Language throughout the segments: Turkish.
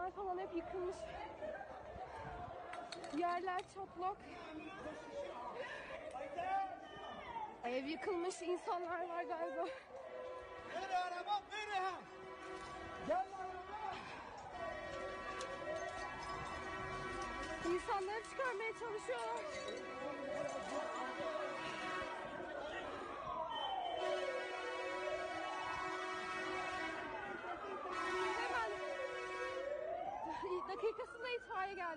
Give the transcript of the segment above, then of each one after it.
Balkonlar falan hep yıkılmış. Yerler çatlak. Ev yıkılmış, insanlar var galiba. Nereye araba? Nereye? Gel araba. İnsanları çıkarmaya çalışıyorlar. Hemen dakikasında itfaiye geldi.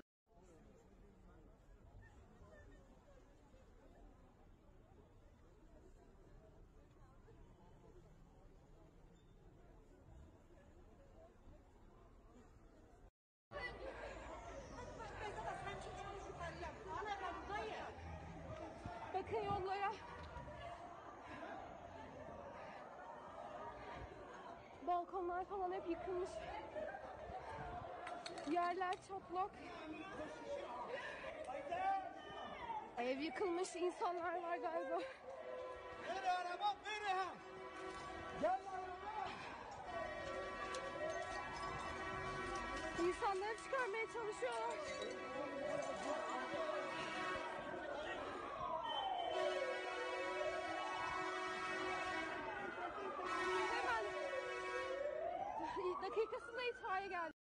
Bakın yollara. Balkonlar falan hep yıkılmış. Yerler çatlak. Ev yıkılmış, insanlar var galiba. Nereye araba? Nereye? Gel araba. İnsanları çıkarmaya çalışıyorlar. Hemen dakikasında itfaiye geldi.